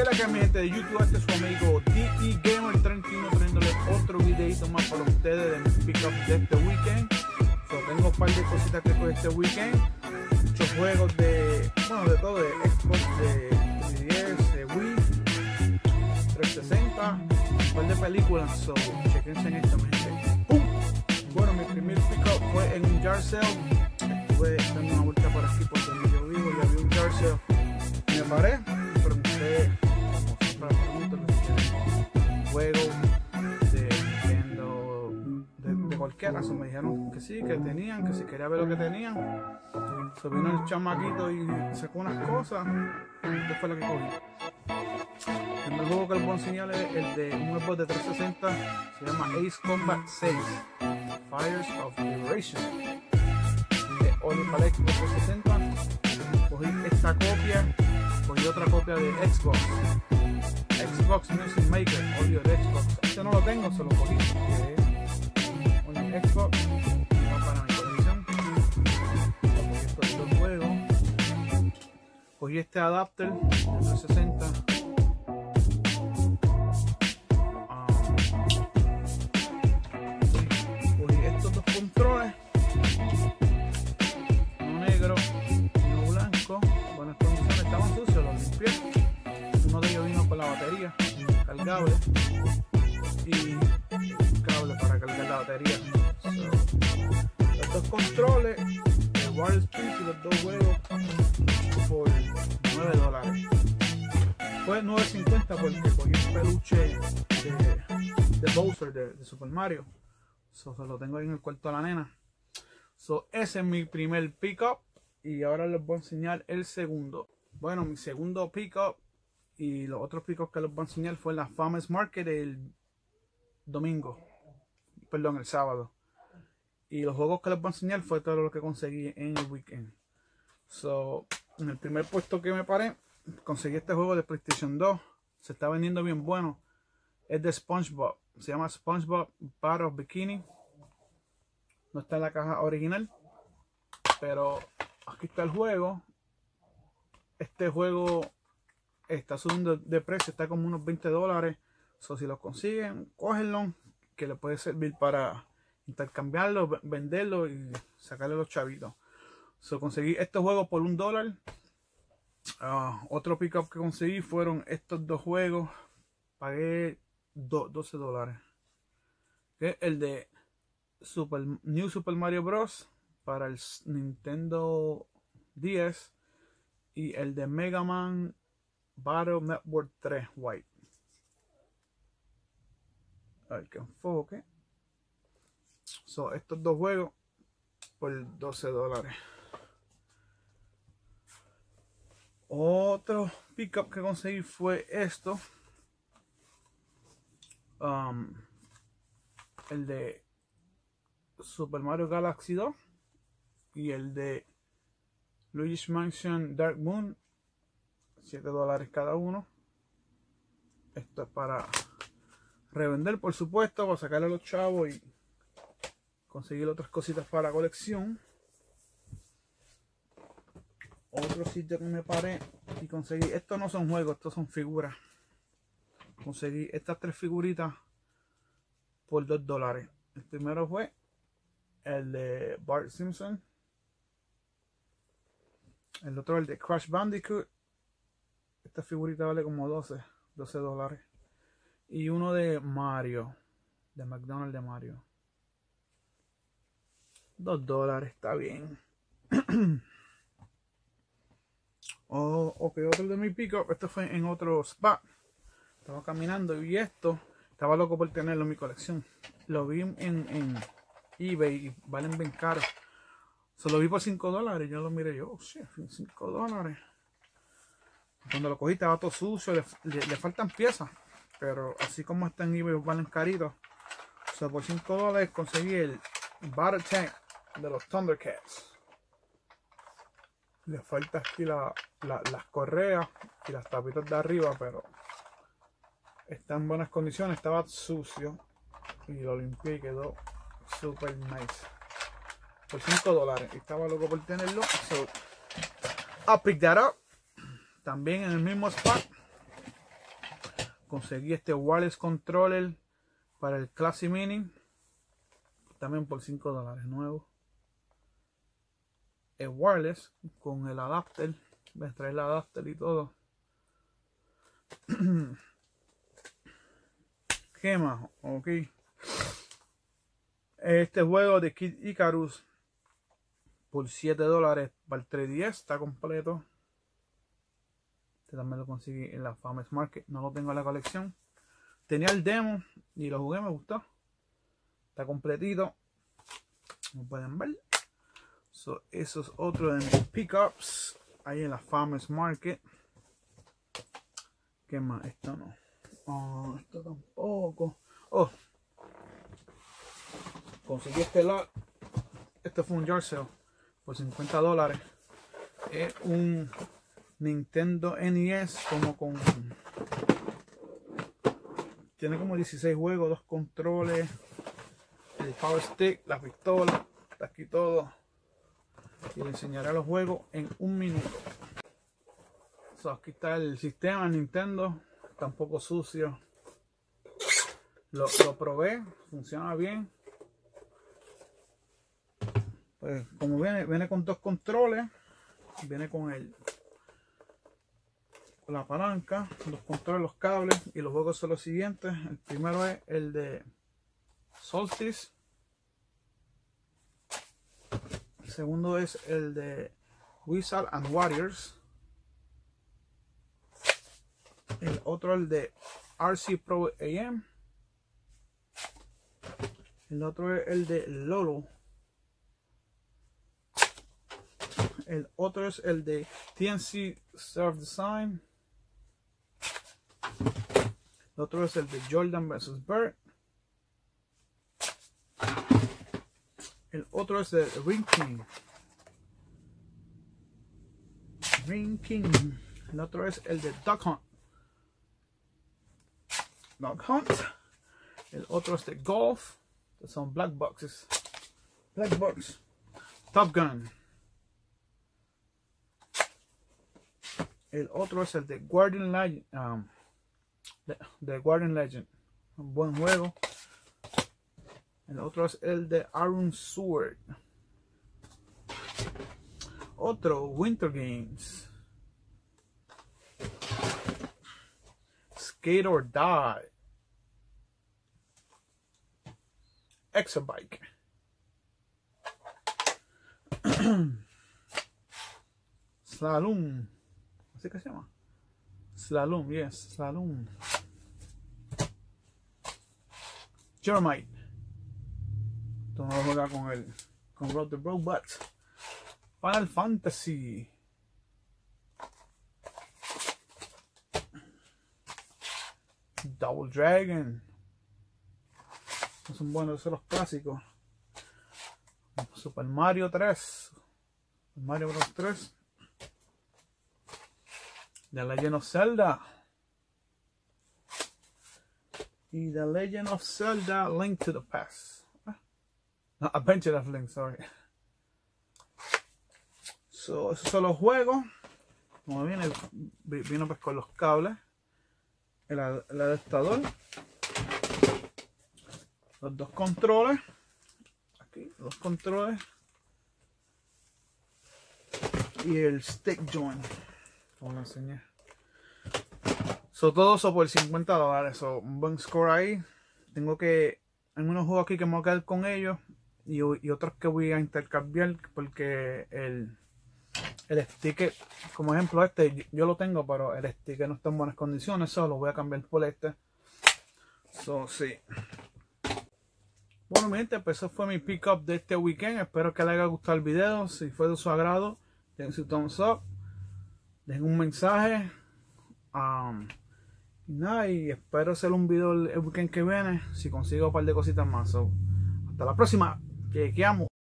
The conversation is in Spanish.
¿Qué es la que mi gente de YouTube? Este es su amigo DE Gamer 31 trayéndole otro videito más para ustedes de mis pickups de este weekend. Tengo un par de cositas que fue este weekend. Muchos juegos de, bueno, de todo, de Xbox, de 3DS, de Wii, 360, un par de películas. So, chequense en esto, mi gente. Bueno, mi primer pickup fue en un yard sale. Estuve dando una vuelta por aquí por donde yo vivo y había un yard sale. Me paré y pregunté, como siempre pregunto, juegos de Nintendo, de cualquiera. So, me dijeron que sí, que tenían, que si quería ver lo que tenían. So, vino el chamaquito y sacó unas cosas. Esto fue lo que cogí. El primer juego que les voy a enseñar es el de un Xbox de 360. Se llama Ace Combat 6 Fires of Liberation. De Oli para Xbox 360. Cogí esta copia. Cogí otra copia de Xbox Music Maker, audio de Xbox. Este no lo tengo, se lo cogí. Xbox, no para mi colección. Cogí estos dos juegos. Cogí este adapter de 360. Cogí estos dos controles. Uno negro y uno blanco. Buenas condiciones, estaban sucios, los limpié. Uno de ellos vino con la batería cargable y cable para cargar la batería. Los dos controles, el wireless piece y los dos juegos por $9. Fue $9.50 porque cogí un peluche de Bowser de Super Mario. Se lo tengo ahí en el cuarto de la nena. Ese es mi primer pickup y ahora les voy a enseñar el segundo. Bueno, mi segundo pickup y los otros pickups que les voy a enseñar fue la Farmers Market el domingo. Perdón, el sábado. Y los juegos que les voy a enseñar fue todo lo que conseguí en el weekend. En el primer puesto que me paré, conseguí este juego de PlayStation 2. Se está vendiendo bien bueno. Es de SpongeBob. Se llama SpongeBob Battle Bikini. No está en la caja original. Pero aquí está el juego. Este juego está subiendo de precio. Está como unos $20. Si lo consiguen, cógenlo. Que le puede servir para intercambiarlo, venderlo y sacarle los chavitos. Conseguí este juego por $1. Otro pickup que conseguí fueron estos dos juegos. Pagué $12. Que es el de New Super Mario Bros. Para el Nintendo 10 y el de Mega Man Battle Network 3 White. A ver que enfoque. Estos dos juegos por $12. Otro pickup que conseguí fue esto. El de Super Mario Galaxy 2 y el de Luigi's Mansion Dark Moon. $7 cada uno. Esto es para revender, por supuesto, para sacarle a los chavos y conseguir otras cositas para la colección. Otro sitio que me paré y conseguí, estos no son juegos, estos son figuras. Conseguí estas tres figuritas por $2. El primero fue el de Bart Simpson. El otro el de Crash Bandicoot. Esta figurita vale como $12. Y uno de Mario, de McDonald's de Mario. $2, está bien. Ok, otro de mi pickup. Esto fue en otro spot. Estaba caminando y vi esto. Estaba loco por tenerlo en mi colección. Lo vi en eBay y valen bien caro. Lo vi por $5. Yo lo miré yo. Sí, $5. Cuando lo cogí estaba todo sucio. Le faltan piezas. Pero así como está en eBay valen caritos. Por $5 conseguí el Battle Tank de los Thundercats. Le falta aquí las correas y las tapitas de arriba, pero está en buenas condiciones. Estaba sucio y lo limpié y quedó super nice. Por $5. Estaba loco por tenerlo. I'll pick that up. También en el mismo spot conseguí este wireless controller para el Classic Mini, también por $5 nuevo. El wireless con el adapter, me trae el adapter y todo. ¿Qué más? Ok. Este juego de Kid Icarus por $7 para el 3DS, está completo. Este también lo conseguí en la Farmers Market, no lo tengo en la colección. Tenía el demo y lo jugué, me gustó. Está completito, como pueden ver. Eso es otro de mis pickups ahí en la Farmers Market. ¿Qué más? Esto no. Oh, esto tampoco. Oh, conseguí este lot. Este fue un yard sale por $50. Es un Nintendo NES como con... Tiene como 16 juegos, 2 controles, el Power Stick, la pistola, está aquí todo. Y le enseñaré los juegos en un minuto. Aquí está el sistema Nintendo, está un poco sucio. Lo probé, funciona bien. Pues como viene con 2 controles, viene con la palanca, los controles, los cables, y los juegos son los siguientes. El primero es el de Solstice. El segundo es el de Wizard and Warriors. El otro el de RC Pro AM. El otro es el de Lolo. El otro es el de TNC Surf Design. El otro es el de Jordan vs. Bird. El otro es de Ring King. Ring King. El otro es el de Duck Hunt. Duck Hunt. El otro es de Golf. Que son Black Boxes. Black Box. Top Gun. El otro es el de Guardian Legend. De Guardian Legend. Un buen juego. El otro es el de Iron Sword. Otro, Winter Games. Skate or Die. Exabike. Slalom. ¿Así que se llama? Slalom, yes, Slalom. Germite. Esto no lo juega con Road the Robots. Final Fantasy. Double Dragon. Estos son buenos, esos son los clásicos. Super Mario 3. Mario Bros 3. The Legend of Zelda. Y The Legend of Zelda Link to the Past. No, Adventure of Link, sorry. Esos son los juegos. Como viene pues con los cables. El adaptador. Los 2 controles. Aquí, los controles. Y el stick joint. Como lo enseñé. Todo eso por $50. Un buen score ahí. Tengo que... Hay unos juegos aquí que me voy a quedar con ellos. Y otros que voy a intercambiar. Porque el sticker, como ejemplo este, yo lo tengo, pero el sticker no está en buenas condiciones. Solo lo voy a cambiar por este. Sí. Bueno, mi gente, pues eso fue mi pickup de este weekend. Espero que les haya gustado el video. Si fue de su agrado, den su thumbs up. Dejen un mensaje. Y espero hacer un video el weekend que viene. Si consigo un par de cositas más. Hasta la próxima. Que amo.